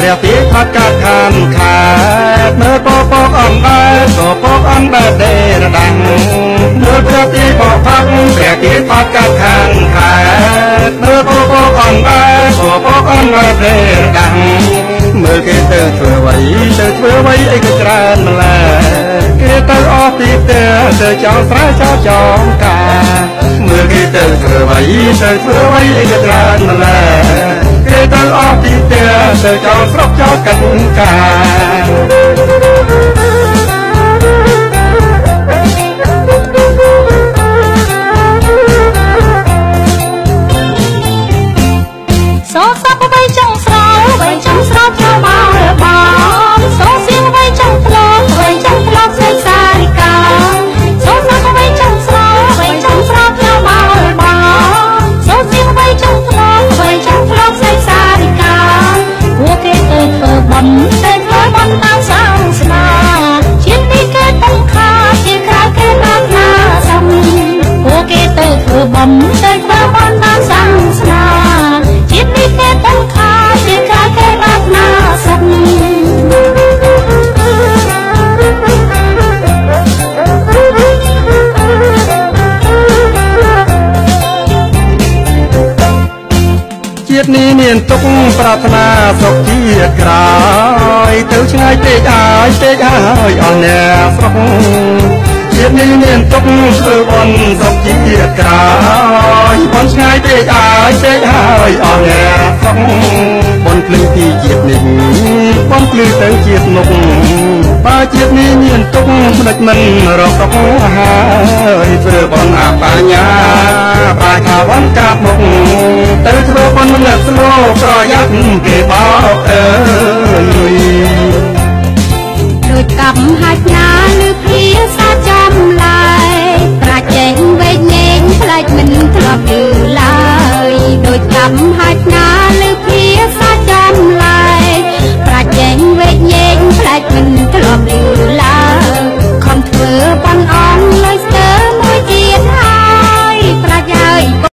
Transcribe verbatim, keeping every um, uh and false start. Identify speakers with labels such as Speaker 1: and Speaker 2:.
Speaker 1: ព្រះទីផាត់កាត់ខានខាតមើលពពកអំបែក៏ពកអំបែដេរដាំងមើលព្រះទីបផាត់ព្រះទីផាត់កាត់ខានខាតមើលពពកអំបែក៏ពកអំបែដេរដាំងមើលគេទៅធ្វើអ្វីទៅធ្វើអ្វីអីក៏ច្រើនម្ល៉េះគេទៅអស់ទីផ្ទះទៅចោលស្រែចោលចោលកាមើលគេទៅធ្វើអ្វីទៅធ្វើអ្វីអីក៏ច្រើនម្ល៉េះគេទៅអស់ទីផ្ទះទៅចោលស្រុកចោលកិនកា
Speaker 2: សូសាប់បីចង់ស្រោបីចង់ស្រោចូលមកបងសូសៀងបីចង់ផ្លោបីចង់ផ្លោស្អីសារិកាសូសាប់បីចង់ស្រោបីចង់ស្រោចូលមកបងសូសៀងបីចង់ផ្លោបីចង់ផ្លោស្អីសារិកាពួកគេទៅធ្វើបន់ទៅធ្វើបន់តាមសាសនាជាតិនេះគេបង្ខាជាក្រៅគេណាស់ណាសំពួកគេទៅធ្វើបន់ទៅធ្វើបន់តាមសាសនាជាតិនេះគេបង្ខាជាក្រៅគេណាស់ណាសំ
Speaker 1: ជាតិនេះមានទុកប្រាថ្នាសុខជាតិក្រោយទៅឆ្ងាយពេកហើយពេកហើយអស់អ្នកស្រុកជាតិនេះមានទុកធ្វើបន់សុខជាតិក្រោយបន់ឆ្ងាយពេកហើយពេកហើយអស់អ្នកស្រុកបន់ភ្លឺពីជាតិនេះបន់ភ្លឺទៅជាតិមុខបើជាតិនេះមានទុកផ្ដិចមិនរកទុកហើយធ្វើបន់អបញ្ញាប្រាជ្ញាបន់កាប់មុខទៅធ្វើបន់មិនលឹកស្លោប្រយ័ត្នគេបោកអើយ
Speaker 2: ដូចកម្មហាច់ណាឬភាសាចំឡាយប្រាជ្ញវែងញែងផ្លាច់មិនធ្លាប់ឮ